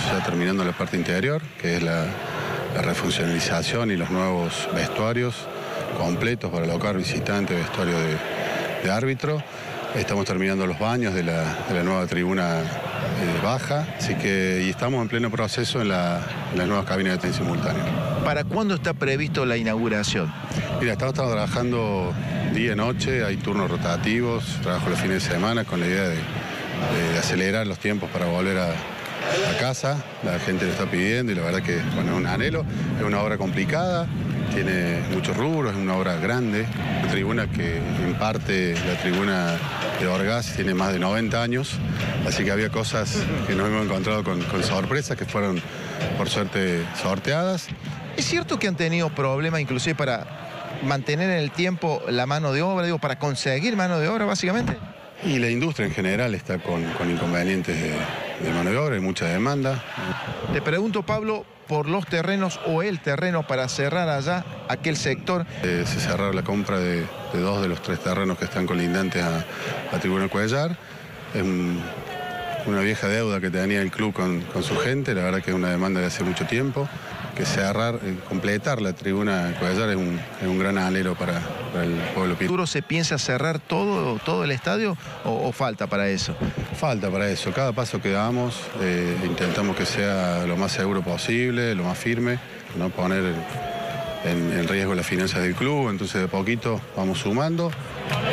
ya terminando la parte interior, que es la refuncionalización y los nuevos vestuarios completos para local visitante, vestuario de árbitro. Estamos terminando los baños de la nueva tribuna baja, así que y estamos en pleno proceso en las nuevas cabinas de tren simultáneo. ¿Para cuándo está previsto la inauguración? Mira, estamos trabajando día y noche, hay turnos rotativos, trabajo los fines de semana con la idea de acelerar los tiempos para volver a casa. La gente lo está pidiendo y la verdad que bueno, es un anhelo, es una obra complicada, tiene muchos rubros, es una obra grande, una tribuna que en parte la tribuna de Orgaz tiene más de 90 años, así que había cosas que nos hemos encontrado con sorpresas que fueron por suerte sorteadas. ¿Es cierto que han tenido problemas inclusive para mantener en el tiempo la mano de obra, digo, para conseguir mano de obra básicamente? Y la industria en general está con inconvenientes de mano de obra, hay mucha demanda. Te pregunto, Pablo, por los terrenos o el terreno para cerrar allá aquel sector. Se cerraron la compra de 2 de los 3 terrenos que están colindantes a Tribuna Cuellar. Es una vieja deuda que tenía el club con su gente, la verdad que es una demanda de hace mucho tiempo. Que completar la Tribuna Cuellar es un gran anhelo para el pueblo pitagórico. ¿Se piensa cerrar todo el estadio o falta para eso? Falta para eso. Cada paso que damos intentamos que sea lo más seguro posible, lo más firme, no poner en riesgo las finanzas del club, entonces de poquito vamos sumando.